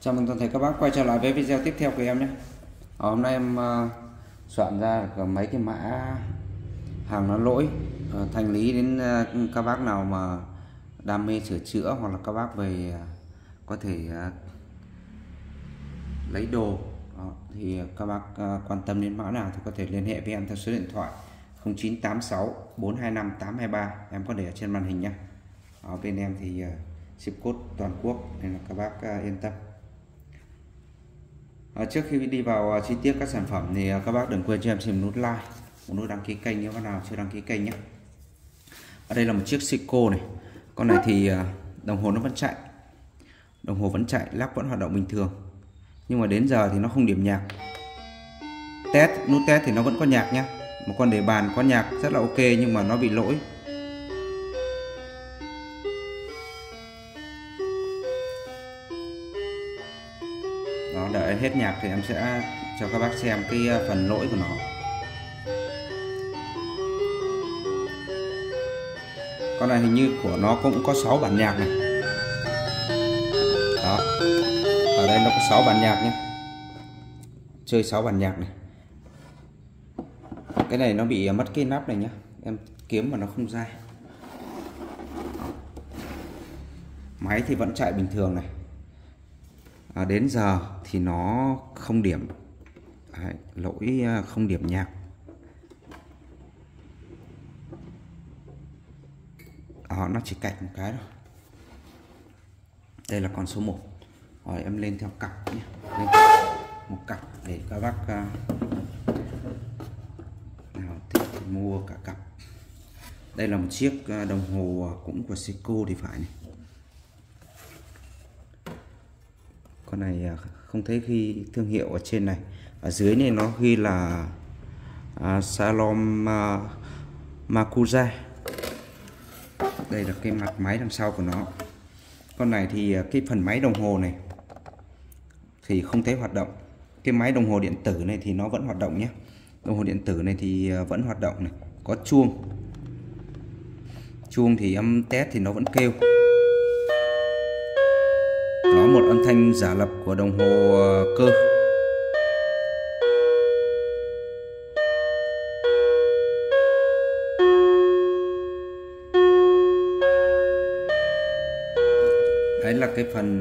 Chào mừng toàn thể các bác quay trở lại với video tiếp theo của em nhé. Hôm nay em soạn ra mấy cái mã hàng nó lỗi, thanh lý đến các bác nào mà đam mê sửa chữa hoặc là các bác về có thể lấy đồ. Thì các bác quan tâm đến mã nào thì có thể liên hệ với em theo số điện thoại 0986 425 823, em có để ở trên màn hình nhé. Bên em thì ship code toàn quốc nên là các bác yên tâm. Trước khi đi vào chi tiết các sản phẩm thì các bác đừng quên cho em xin nút like, một nút đăng ký kênh nếu bác nào chưa đăng ký kênh nhé. Ở đây là một chiếc Seiko này. Con này thì đồng hồ nó vẫn chạy, đồng hồ vẫn chạy, lắc vẫn hoạt động bình thường, nhưng mà đến giờ thì nó không điểm nhạc. Nút test thì nó vẫn có nhạc nhá. Một con đề bàn có nhạc rất là ok nhưng mà nó bị lỗi. Đó, đợi hết nhạc thì em sẽ cho các bác xem cái phần lỗi của nó. Con này hình như của nó cũng có 6 bản nhạc này. Đó, ở đây nó có 6 bản nhạc nhé, chơi 6 bản nhạc này. Cái này nó bị mất cái nắp này nhá, em kiếm mà nó không ra. Máy thì vẫn chạy bình thường này. Đến giờ thì nó không điểm. Đấy, lỗi không điểm nhạc. Nó chỉ cạch một cái thôi. Đây là con số 1. Rồi em lên theo cặp nhé, lên một cặp để các bác nào thích thì mua cả cặp. Đây là một chiếc đồng hồ cũng của Seiko thì phải này. Con này không thấy ghi thương hiệu ở trên này, ở dưới này nó ghi là Salom Makuza. Đây là cái mặt máy đằng sau của nó. Con này thì cái phần máy đồng hồ này thì không thấy hoạt động. Cái máy đồng hồ điện tử này thì nó vẫn hoạt động nhé. Đồng hồ điện tử này thì vẫn hoạt động này, có chuông. Chuông thì em test thì nó vẫn kêu. Nó một âm thanh giả lập của đồng hồ cơ. Đấy là cái phần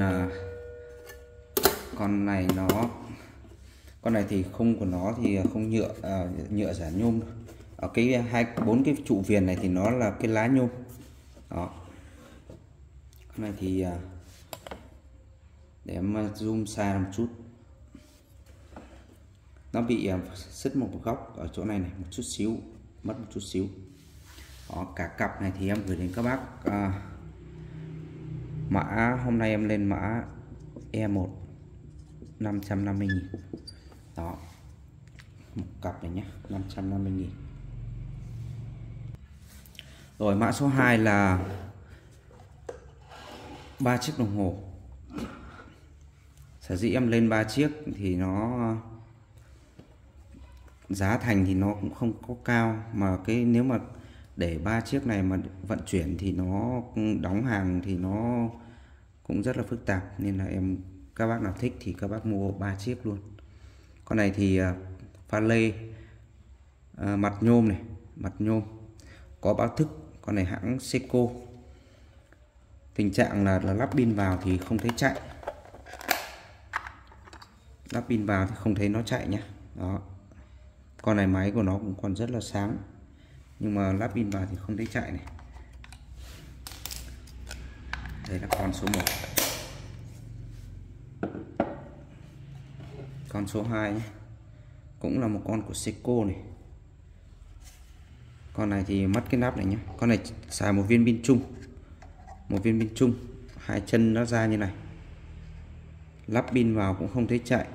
con này thì khung của nó thì không nhựa giả nhôm. Ở cái 4 cái trụ viền này thì nó là cái lá nhôm. Đó. Con này thì để em zoom xa một chút, nó bị sứt một góc ở chỗ này này, một chút xíu, mất một chút xíu. Đó, cả cặp này thì em gửi đến các bác mã, hôm nay em lên mã E1 550.000. Đó, một cặp này nhé, 550.000. Rồi mã số 2 là 3 chiếc đồng hồ. Sở dĩ em lên 3 chiếc thì nó giá thành thì nó cũng không có cao, mà cái nếu mà để 3 chiếc này mà vận chuyển thì nó đóng hàng thì nó cũng rất là phức tạp, nên là các bác nào thích thì các bác mua 3 chiếc luôn. Con này thì pha lê, mặt nhôm này, mặt nhôm, có báo thức. Con này hãng Seiko. Tình trạng là lắp pin vào thì không thấy chạy, lắp pin vào thì không thấy nó chạy nhé. Đó, con này máy của nó cũng còn rất là sáng, nhưng mà lắp pin vào thì không thấy chạy này. Đây là con số 1. Con số 2 nhé, cũng là một con của Seiko này. Con này thì mất cái nắp này nhé. Con này xài một viên pin chung, một viên pin chung, hai chân nó ra như này, lắp pin vào cũng không thấy chạy.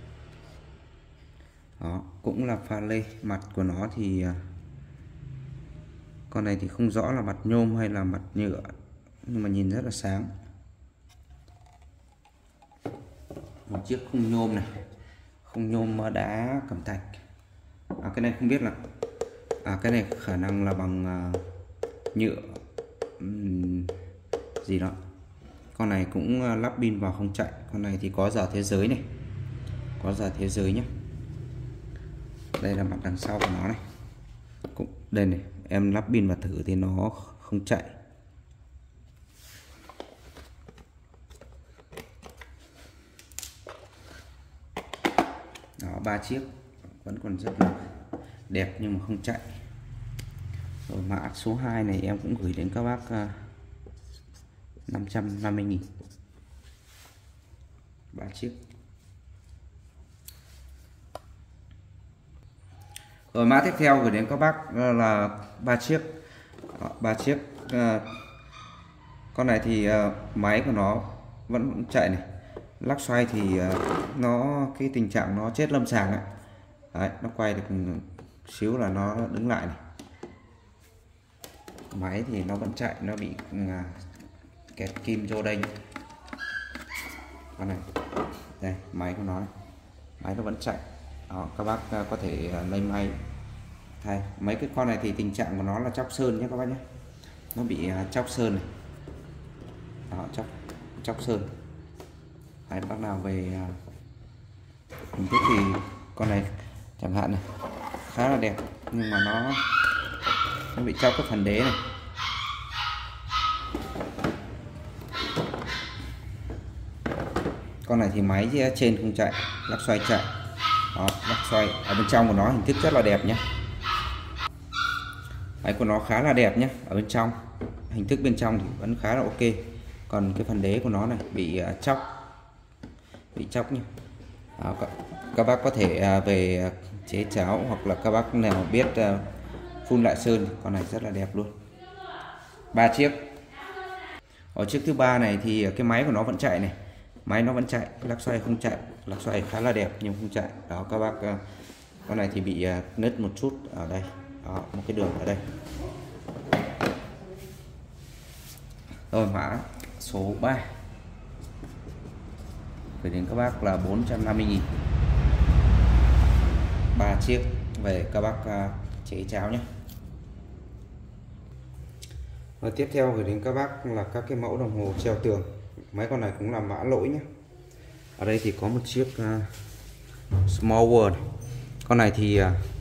Đó, cũng là pha lê. Mặt của nó thì con này thì không rõ là mặt nhôm hay là mặt nhựa, nhưng mà nhìn rất là sáng. Một chiếc khung nhôm này, khung nhôm đá cẩm thạch. Cái này không biết là cái này khả năng là bằng nhựa gì đó. Con này cũng lắp pin vào không chạy. Con này thì có giờ thế giới này, có giờ thế giới nhé. Đây là mặt đằng sau của nó này. Cũng đây này, em lắp pin vào thử thì nó không chạy. Đó, 3 chiếc vẫn còn rất là đẹp nhưng mà không chạy. Rồi mã số 2 này em cũng gửi đến các bác 550.000, 3 chiếc. Rồi mã tiếp theo gửi đến các bác là 3 chiếc. 3 chiếc. Con này thì máy của nó vẫn chạy này. Lắc xoay thì nó cái tình trạng nó chết lâm sàng ấy. Đấy, nó quay được xíu là nó đứng lại này. Máy thì nó vẫn chạy, nó bị kẹt kim vô đây. Con này, đây máy của nó này. Máy nó vẫn chạy. Đó, các bác có thể lấy máy thay. Mấy cái con này thì tình trạng của nó là chóc sơn nhé các bác nhé. Nó bị chóc sơn này. Đó, chóc sơn. Đấy, bác nào về hình thức thì con này chẳng hạn này khá là đẹp nhưng mà nó bị chóc cái phần đế này. Con này thì máy trên không chạy, lắc xoay chạy. Đó, lắc xoay ở bên trong của nó hình thức rất là đẹp nhé. Máy của nó khá là đẹp nhé. Ở bên trong hình thức bên trong thì vẫn khá là ok. Còn cái phần đế của nó này bị chóc nhé. Đó, các bác có thể về chế cháo hoặc là các bác nào biết phun lại sơn. Con này rất là đẹp luôn. 3 chiếc. Ở chiếc thứ 3 này thì cái máy của nó vẫn chạy này. Máy nó vẫn chạy, lắc xoay không chạy. Lắc xoay khá là đẹp nhưng không chạy. Đó các bác, con này thì bị nứt một chút ở đây. Đó, một cái đường ở đây. Rồi mã số 3 gửi đến các bác là 450.000, 3 chiếc về các bác chế cháo nhé. Và tiếp theo gửi đến các bác là các cái mẫu đồng hồ treo tường. Mấy con này cũng là mã lỗi nhé. Ở đây thì có một chiếc Small World. Con này thì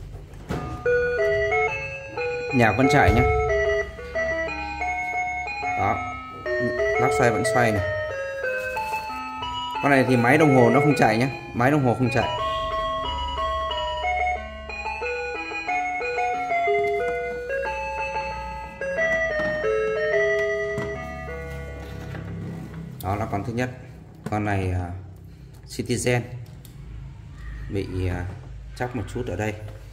nhạc vẫn chạy nhé. Đó, lắc xoay vẫn xoay này. Con này thì máy đồng hồ nó không chạy nhé. Máy đồng hồ không chạy. Đó là con thứ nhất. Con này Citizen bị chóc một chút ở đây.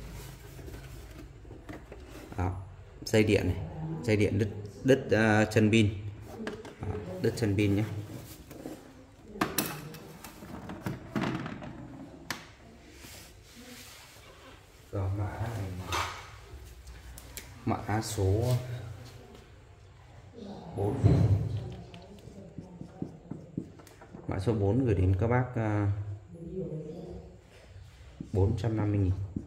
Đó, dây điện này, dây điện đứt chân pin. Đó, đứt chân pin nhé. Rồi mã số 4. Mã số 4 gửi đến các bác 450.000.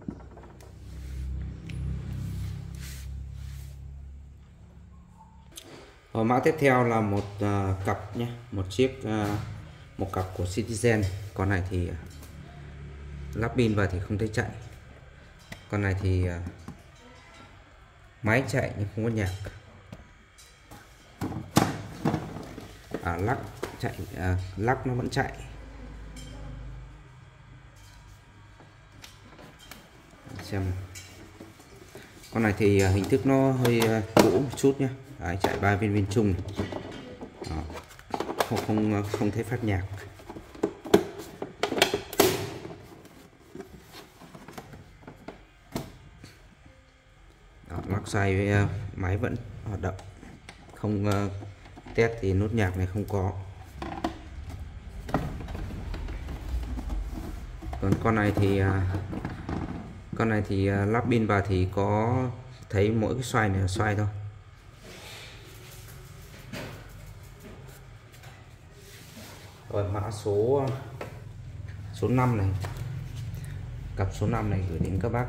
Rồi mã tiếp theo là một cặp nhé, một cặp của Citizen. Con này thì lắp pin vào thì không thấy chạy. Con này thì máy chạy nhưng không có nhạc. Lắc chạy, lắc nó vẫn chạy. Xem con này thì hình thức nó hơi cũ một chút nhé. Đấy, chạy 3 viên chung này. Đó, không thấy phát nhạc. Đó, lắc xoay với máy vẫn hoạt động. Không test thì nốt nhạc này không có. Còn con này thì lắp pin vào thì có thấy mỗi cái xoay này là xoay thôi. Rồi mã số 5 này, cặp số 5 này gửi đến các bác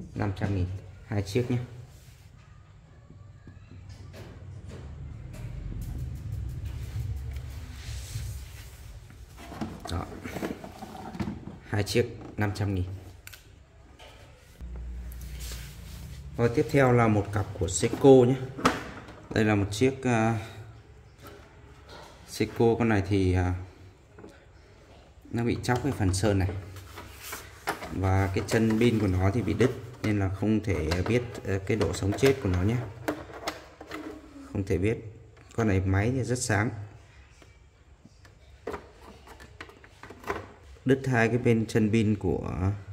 500.000, 2 chiếc nhé. hai chiếc 500.000. Và tiếp theo là một cặp của Seiko nhé. Đây là một chiếc Seiko. Con này thì nó bị chóc cái phần sơn này, và cái chân pin của nó thì bị đứt, nên là không thể biết cái độ sống chết của nó nhé. Không thể biết. Con này máy thì rất sáng. Đứt hai cái bên chân pin của.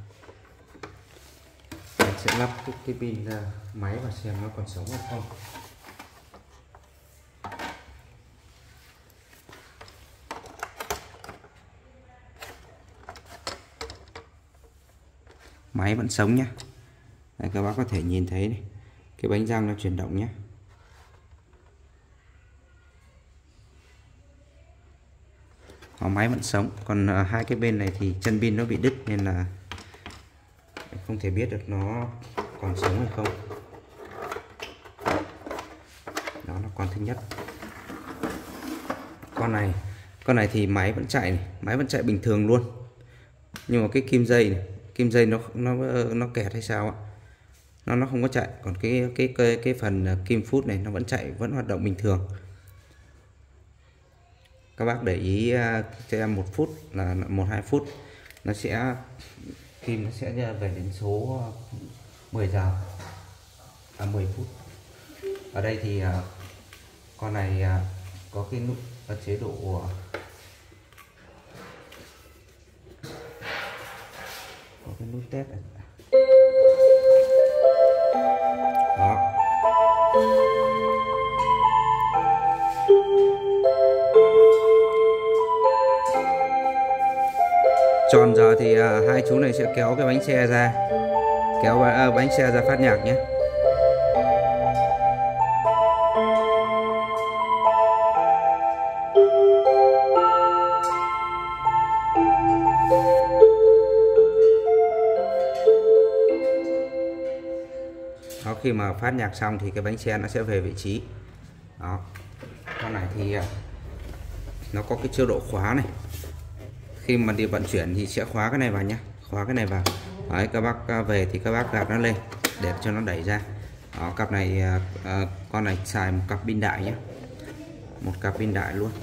Mình sẽ lắp cái pin máy và xem nó còn sống hay không. Máy vẫn sống nhé. Đây, các bác có thể nhìn thấy này, cái bánh răng nó chuyển động nhé. Máy vẫn sống. Còn hai cái bên này thì chân pin nó bị đứt, nên là không thể biết được nó còn sống hay không. Đó là con thứ nhất. Con này thì máy vẫn chạy này, máy vẫn chạy bình thường luôn. Nhưng mà cái kim dây này, kim dây nó kẹt hay sao ạ? Nó không có chạy. Còn cái phần kim phút này nó vẫn chạy, vẫn hoạt động bình thường. Các bác để ý cho em 1 phút là 1-2 phút nó sẽ kim nó sẽ về đến số 10 giờ 10 phút. Ở đây thì con này có cái nút ở chế độ có cái nút test này. Đó. Tròn giờ thì hai chú này sẽ kéo cái bánh xe ra, kéo bánh xe ra phát nhạc nhé. Đó, khi mà phát nhạc xong thì cái bánh xe nó sẽ về vị trí. Đó. Con này thì nó có cái chế độ khóa này. Khi mà đi vận chuyển thì sẽ khóa cái này vào nhé, khóa cái này vào. Đấy, các bác về thì các bác gạt nó lên để cho nó đẩy ra. Đó, cặp này con này xài một cặp pin đại nhé, một cặp pin đại luôn.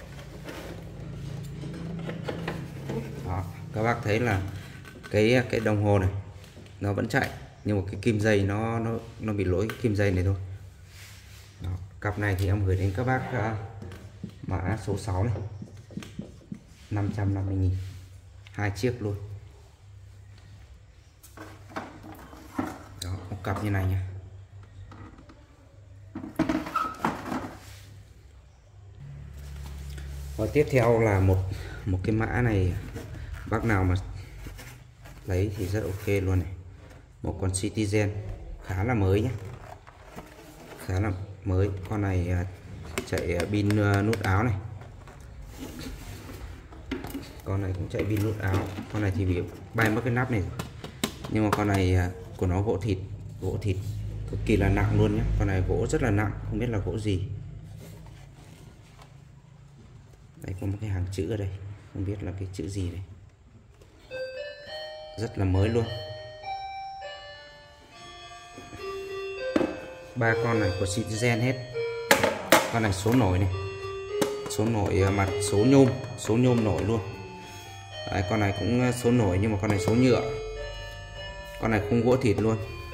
Đó, các bác thấy là cái đồng hồ này nó vẫn chạy, nhưng mà cái kim dây nó bị lỗi cái kim dây này thôi. Đó, cặp này thì em gửi đến các bác mã số 6 này, 550.000, hai chiếc luôn. Đó, một cặp như này nha. Và tiếp theo là một cái mã này, bác nào mà lấy thì rất ok luôn này. Một con Citizen khá là mới nhé, khá là mới. Con này chạy pin nút áo này. Con này cũng chạy pin nút áo. Con này thì bị bay mất cái nắp này rồi. Nhưng mà con này của nó gỗ thịt cực kỳ là nặng luôn nhé. Con này gỗ rất là nặng, không biết là gỗ gì. Đây có một cái hàng chữ ở đây, không biết là cái chữ gì đây. Rất là mới luôn. 3 con này của Citizen hết. Con này số nổi này, số nổi mặt số nhôm nổi luôn. Đấy, con này cũng số nổi, nhưng mà con này số nhựa. Con này không gỗ thịt luôn.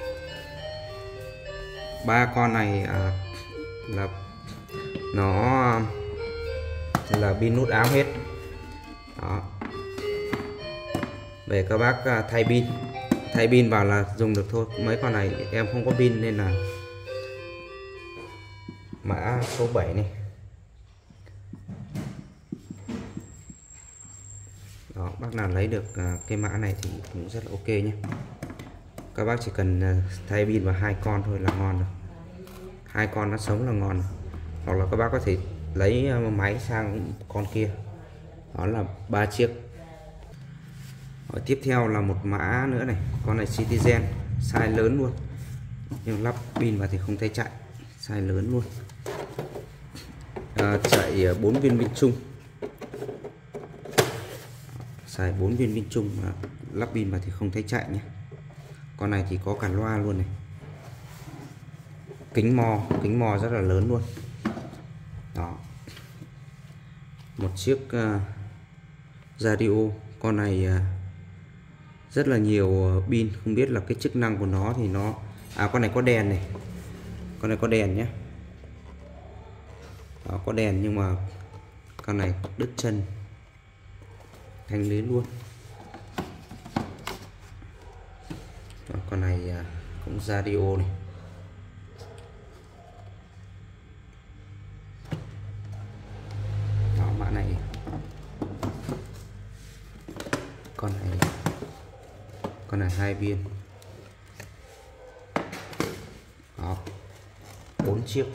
3 con này là nó là pin nút áo hết. Đó. Về các bác thay pin vào là dùng được thôi. Mấy con này em không có pin nên là mã số 7 này. Đó, bác nào lấy được cái mã này thì cũng rất là ok nhé. Các bác chỉ cần thay pin vào 2 con thôi là ngon rồi. 2 con nó sống là ngon rồi. Hoặc là các bác có thể lấy máy sang con kia. Đó là 3 chiếc. Rồi, tiếp theo là một mã nữa này. Con này Citizen, size lớn luôn, nhưng lắp pin vào thì không thấy chạy. Size lớn luôn. Chạy 4 viên pin chung. xài 4 viên pin chung mà lắp pin vào thì không thấy chạy nhé. Con này thì có cả loa luôn này, kính mò rất là lớn luôn đó. Một chiếc radio. Con này rất là nhiều pin, không biết là cái chức năng của nó thì nó con này có đèn này, con này có đèn nhé đó, có đèn nhưng mà con này đứt chân thanh lý luôn đó, con này cũng radio này. Đó, mã này con này 2 viên đó, 4 chiếc.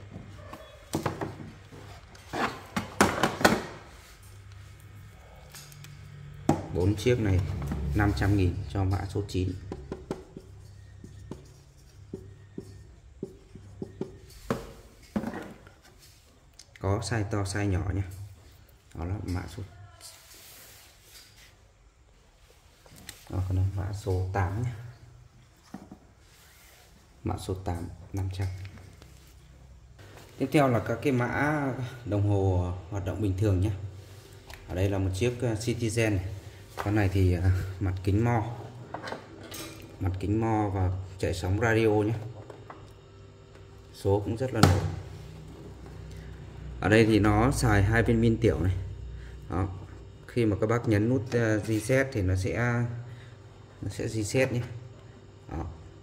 Bốn chiếc này 500.000 cho mã số 9. Có size to size nhỏ nhé. Đó là mã số còn là mã số 8 nhé. Mã số 8 500. Tiếp theo là các cái mã đồng hồ hoạt động bình thường nhé. Ở đây là một chiếc Citizen này. Con này thì mặt kính mo và chạy sóng radio nhé. Số cũng rất là nổi. Ở đây thì nó xài 2 viên pin tiểu này. Đó. Khi mà các bác nhấn nút reset thì nó sẽ reset nhé. Đó.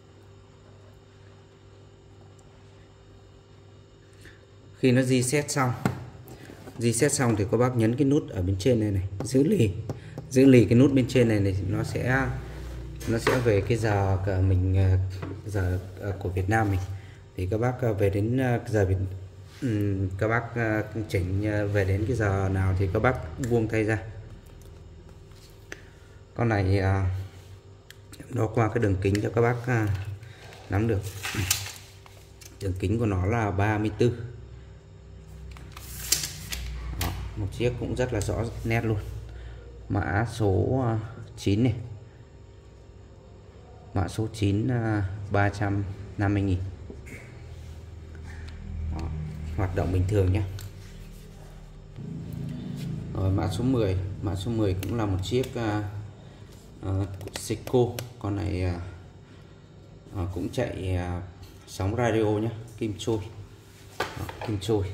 Khi nó reset xong thì các bác nhấn cái nút ở bên trên này giữ lì cái nút bên trên này thì nó sẽ về cái giờ giờ của Việt Nam mình. Thì các bác về đến giờ các bác chỉnh về đến cái giờ nào thì các bác buông tay ra. Con này đo qua cái đường kính cho các bác nắm được. Đường kính của nó là 34. Đó, một chiếc cũng rất là rõ nét luôn. Mã số 9 này. Mã số 9 350.000. Đó, hoạt động bình thường nhé. Rồi mã số 10. Mã số 10 cũng là một chiếc Seiko. Con này cũng chạy sóng radio nhé, kim trôi. Đó, kim trôi.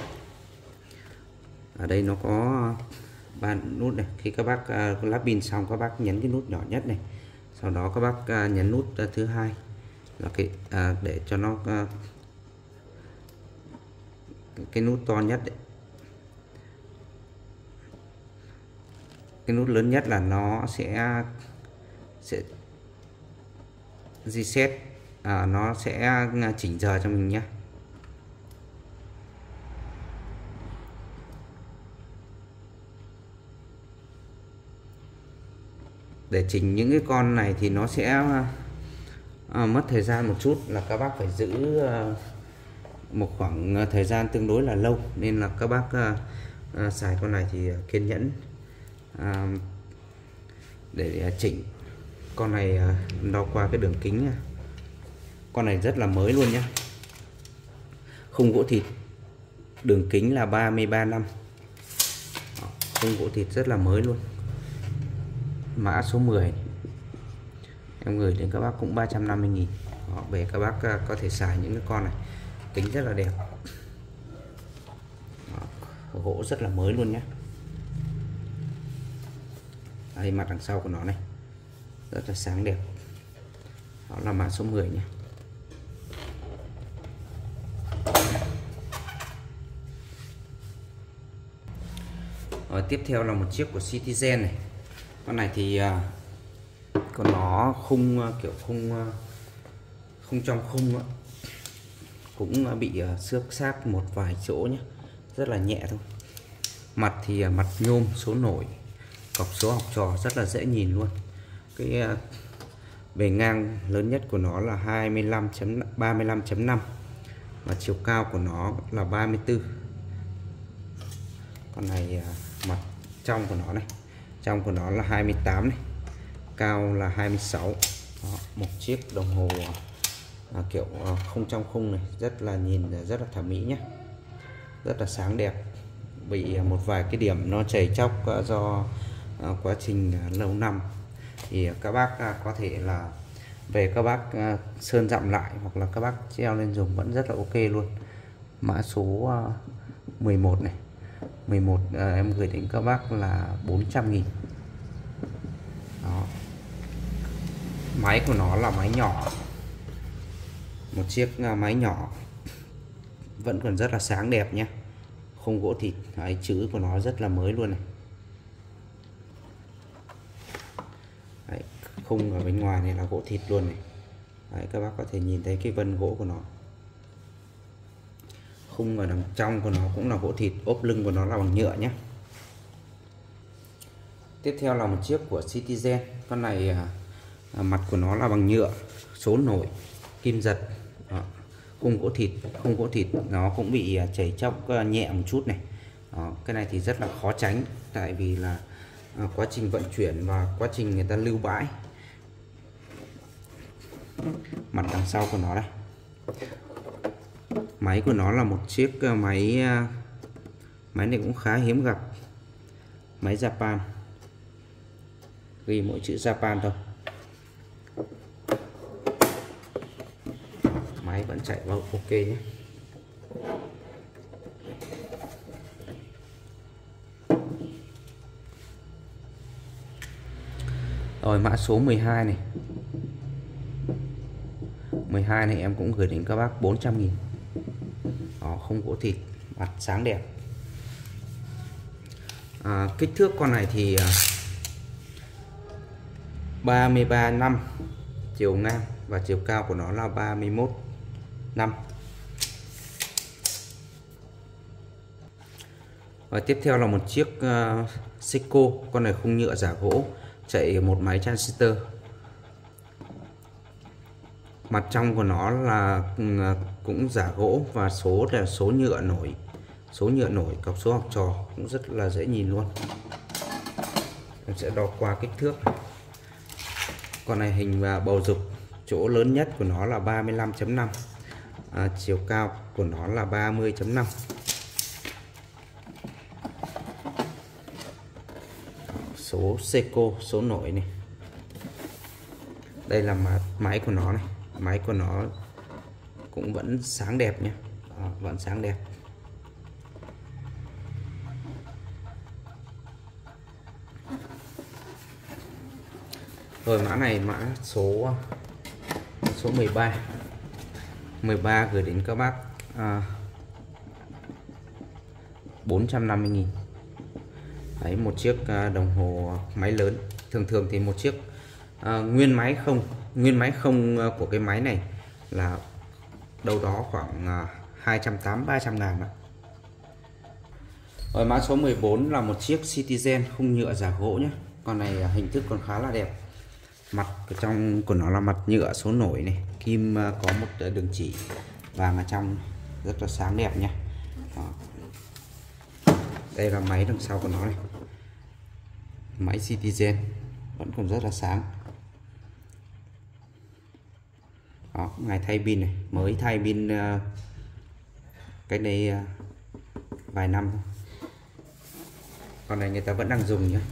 Ở đây nó có 3 nút này. Khi các bác lắp pin xong các bác nhấn cái nút nhỏ nhất này, sau đó các bác nhấn nút thứ hai là cái để cho nó cái nút to nhất đấy. Cái nút lớn nhất là nó sẽ reset, nó sẽ chỉnh giờ cho mình nhé. Để chỉnh những cái con này thì nó sẽ mất thời gian một chút, là các bác phải giữ một khoảng thời gian tương đối là lâu, nên là các bác xài con này thì kiên nhẫn để chỉnh. Con này đo qua cái đường kính nha. Con này rất là mới luôn nhé. Khung gỗ thịt, đường kính là 33 năm. Khung gỗ thịt rất là mới luôn. Mã số 10 em gửi đến các bác cũng 350.000. Về các bác có thể xài những cái con này, kính rất là đẹp. Đó, gỗ rất là mới luôn nhé. Đây, mặt đằng sau của nó này rất là sáng đẹp. Đó là mã số 10 nhé. Rồi, tiếp theo là một chiếc của Citizen này. Con này thì còn nó khung kiểu khung trong khung cũng bị xước sát một vài chỗ nhé, rất là nhẹ thôi. Mặt thì mặt nhôm số nổi, cọc số học trò rất là dễ nhìn luôn. Cái bề ngang lớn nhất của nó là 35.5 và chiều cao của nó là 34. Con này mặt trong của nó này, trong của nó là 28 này, cao là 26. Đó, một chiếc đồng hồ kiểu không trong khung này, rất là nhìn rất là thẩm mỹ nhé, rất là sáng đẹp. Bị một vài cái điểm nó chảy chóc do quá trình lâu năm, thì các bác có thể là về các bác sơn dặm lại, hoặc là các bác treo lên dùng vẫn rất là ok luôn. Mã số 11 này, 11 em gửi đến các bác là 400.000. Đó. Máy của nó là máy nhỏ, một chiếc máy nhỏ vẫn còn rất là sáng đẹp nhé, không gỗ thịt. Đấy, chữ của nó rất là mới luôn này. Đấy, khung ở bên ngoài này là gỗ thịt luôn này. Đấy, các bác có thể nhìn thấy cái vân gỗ của nó. Khung ở đằng trong của nó cũng là gỗ thịt, ốp lưng của nó là bằng nhựa nhé. Tiếp theo là một chiếc của Citizen. Con này mặt của nó là bằng nhựa, số nổi, kim giật. Đó. Khung gỗ thịt nó cũng bị chảy chóc nhẹ một chút này. Đó. Cái này thì rất là khó tránh, tại vì là quá trình vận chuyển và quá trình người ta lưu bãi. Mặt đằng sau của nó đây, máy của nó là một chiếc máy này cũng khá hiếm gặp, máy Japan, ghi mỗi chữ Japan thôi. Máy vẫn chạy vào ok nhé. Rồi mã số 12 này, 12 này em cũng gửi đến các bác 400.000. Đó, không gỗ thịt, mặt sáng đẹp. Kích thước con này thì 33,5 chiều ngang và chiều cao của nó là 31,5. Và tiếp theo là một chiếc Seiko. Con này khung nhựa giả gỗ, chạy một máy transistor. Mặt trong của nó là cũng giả gỗ và số là số nhựa nổi, cọc số học trò, cũng rất là dễ nhìn luôn. Em sẽ đo qua kích thước. Con này hình bầu dục, chỗ lớn nhất của nó là 35,5, chiều cao của nó là 30,5. Số Seiko, số nổi này. Đây là máy của nó này, máy của nó cũng vẫn sáng đẹp nhé. Đó, vẫn sáng đẹp. Rồi mã này mã số 13 gửi đến các bác 450.000. Đấy, một chiếc đồng hồ máy lớn. Thường thì một chiếc nguyên máy không của cái máy này là đâu đó khoảng 280-300 ngàn ạ. Rồi mã số 14 là một chiếc Citizen khung nhựa giả gỗ nhé. Con này hình thức còn khá là đẹp. Mặt ở trong của nó là mặt nhựa số nổi này, kim có một đường chỉ vàng ở trong, rất là sáng đẹp nhé. Đó. Đây là máy đằng sau của nó này, máy Citizen vẫn còn rất là sáng. Đó, ngày thay pin này, mới thay pin cái đây vài năm thôi. Con này người ta vẫn đang dùng nhé.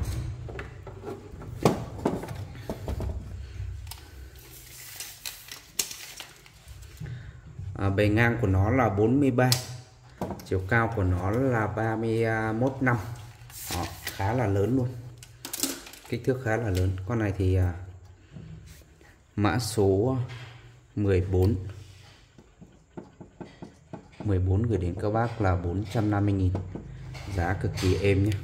Bề ngang của nó là 43, chiều cao của nó là 31,5. Đó, khá là lớn luôn, kích thước khá là lớn. Con này thì mã số 14 gửi đến các bác là 450.000, giá cực kỳ êm nhé.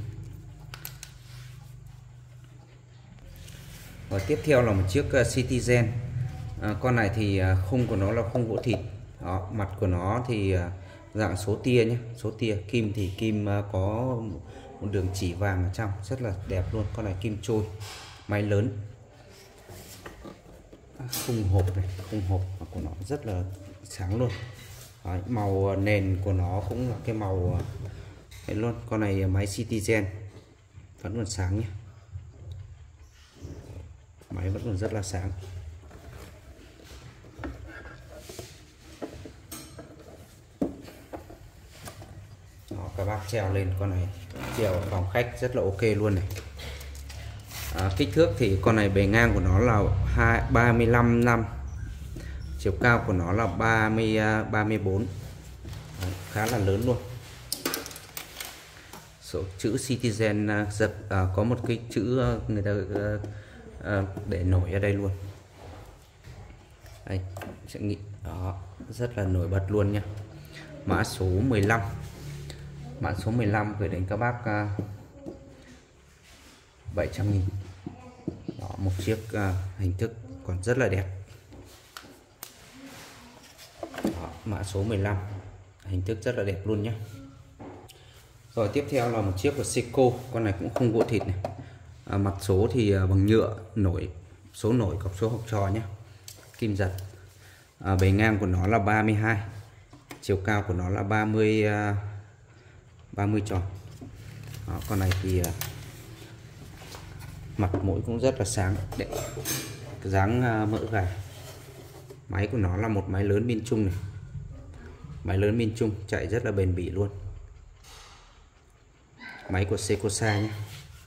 Và tiếp theo là một chiếc Citizen. Con này thì khung của nó là khung gỗ thịt. Đó, mặt của nó thì dạng số tia nhé, số tia. Kim thì kim có một đường chỉ vàng ở trong, rất là đẹp luôn. Con này kim trôi, máy lớn. Khung hộp này, khung hộp của nó rất là sáng luôn. Đấy, màu nền của nó cũng là cái màu ấy luôn. Con này máy Citizen. vẫn còn sáng nhé, máy vẫn còn rất là sáng. Đó, các bác treo lên con này, treo ở phòng khách rất là ok luôn này. Kích thước thì con này bề ngang của nó là 35 năm, chiều cao của nó là 34. Đấy, khá là lớn luôn. Số chữ Citizen có một cái chữ người ta để nổi ở đây luôn. Đây sẽ nghĩ đó, rất là nổi bật luôn nha. Mã số 15, mã số 15 gửi đến các bác 700.000. Đó, một chiếc hình thức còn rất là đẹp. Đó, mã số 15 hình thức rất là đẹp luôn nhé. Rồi tiếp theo là một chiếc của Seiko, con này cũng không gỗ thịt này. Mặt số thì bằng nhựa, nổi số nổi, cọc số học trò nhé, kim giật. Bề ngang của nó là 32, chiều cao của nó là 30 tròn. Đó, con này thì mặt mũi cũng rất là sáng, đẹp, dáng mỡ gà. Máy của nó là một máy lớn pin chung này, máy lớn pin chung chạy rất là bền bỉ luôn. Máy của Seikosa nhé.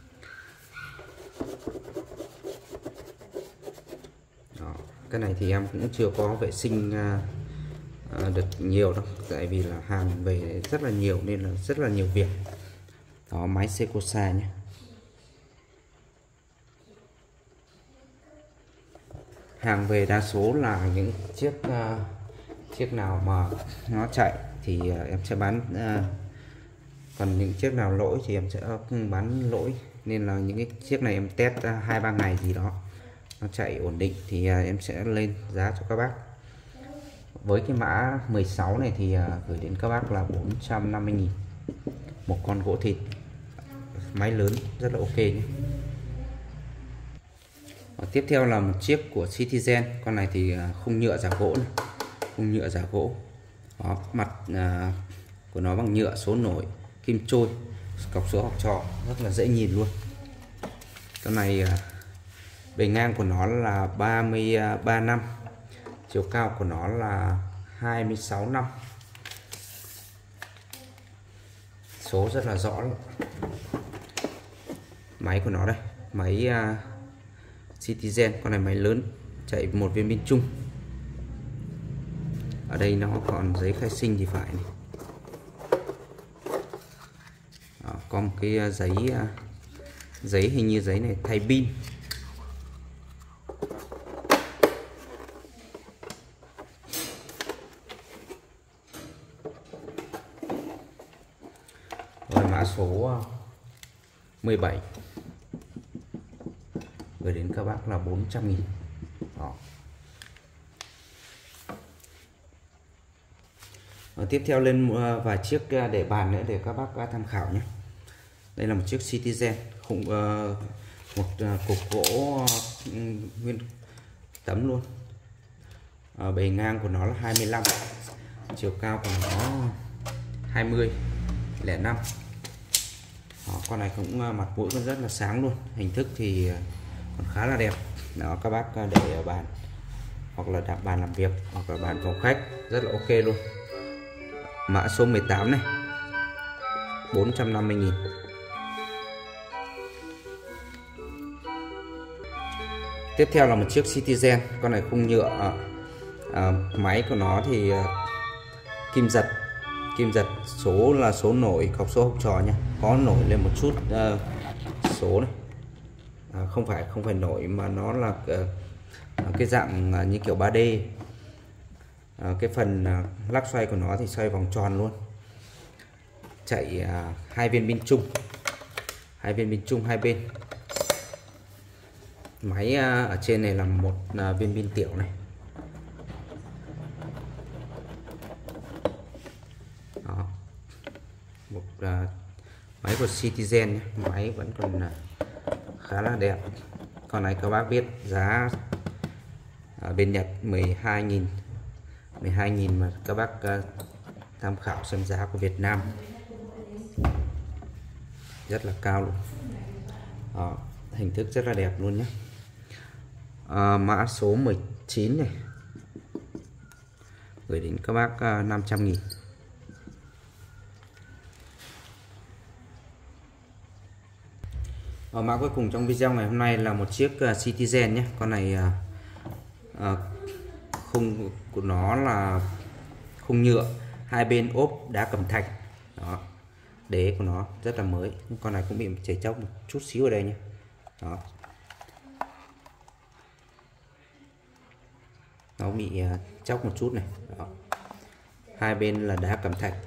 Đó, cái này thì em cũng chưa có vệ sinh được nhiều đâu, tại vì là hàng về rất là nhiều nên là rất là nhiều việc. Đó, máy Seikosa nhé. Hàng về đa số là những chiếc nào mà nó chạy thì em sẽ bán, còn những chiếc nào lỗi thì em sẽ bán lỗi, nên là những cái chiếc này em test 2-3 ngày gì đó nó chạy ổn định thì em sẽ lên giá cho các bác. Với cái mã 16 này thì gửi đến các bác là 450.000 một con gỗ thịt, máy lớn rất là ok nhé. Tiếp theo là một chiếc của Citizen, con này thì khung nhựa giả gỗ này, khung nhựa giả gỗ. Đó, mặt của nó bằng nhựa, số nổi, kim trôi, cọc số học trò, rất là dễ nhìn luôn. Con này bề ngang của nó là 33 năm, chiều cao của nó là 26 năm, số rất là rõ luôn. Máy của nó đây, máy Citizen, con này máy lớn, chạy một viên pin chung. Ở đây nó còn giấy khai sinh thì phải này. Đó, có một cái giấy hình như giấy này thay pin. Rồi mã số 17 gửi đến các bác là 400.000. Đó. Tiếp theo lên vài chiếc để bàn nữa để các bác tham khảo nhé. Đây là một chiếc Citizen, một cục gỗ nguyên tấm luôn. Bề ngang của nó là 25, chiều cao của nó 20,05. Con này cũng mặt mũi cũng rất là sáng luôn, hình thức thì còn khá là đẹp. Đó, các bác để ở bàn hoặc là đặt bàn làm việc hoặc là bàn phòng khách rất là ok luôn. Mã số 18 này, 450.000. Tiếp theo là một chiếc Citizen, con này khung nhựa, máy của nó thì kim giật, số là số nổi, cọc số học trò nha, có nổi lên một chút số này, không phải nổi mà nó là cái dạng như kiểu 3D. Cái phần lắc xoay của nó thì xoay vòng tròn luôn, chạy 2 viên pin chung hai bên. Máy ở trên này là một viên pin tiểu này. Đó, một máy của Citizen nhé. Máy vẫn còn khá là đẹp. Con này các bác biết giá ở bên Nhật 12.000 mà các bác tham khảo xem giá của Việt Nam rất là cao luôn. Đó, hình thức rất là đẹp luôn nhé. Mã số 19 này, gửi đến các bác 500.000. Mã cuối cùng trong video ngày hôm nay là một chiếc Citizen nhé. Con này khung của nó là khung nhựa, hai bên ốp đá cẩm thạch. Đó, đế của nó rất là mới. Con này cũng bị chảy chóc một chút xíu ở đây nhé. Đó, nó bị chóc một chút này. Đó, hai bên là đá cẩm thạch.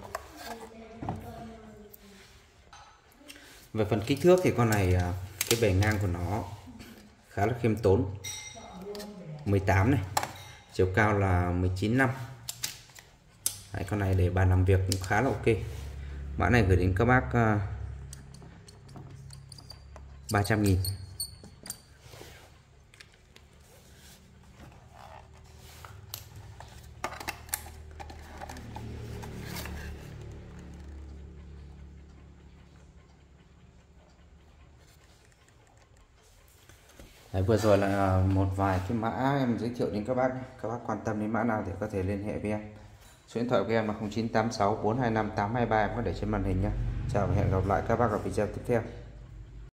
Về phần kích thước thì con này cái bề ngang của nó khá là khiêm tốn, 18 này, chiều cao là 19,5. Đấy, con này để bàn làm việc cũng khá là ok. Mã này gửi đến các bác 300.000. Đấy, vừa rồi là một vài cái mã em giới thiệu đến các bác. Các bác quan tâm đến mã nào thì có thể liên hệ với em. Số điện thoại của em là 0986 425 823, em có để trên màn hình nhé. Chào và hẹn gặp lại các bác ở video tiếp theo.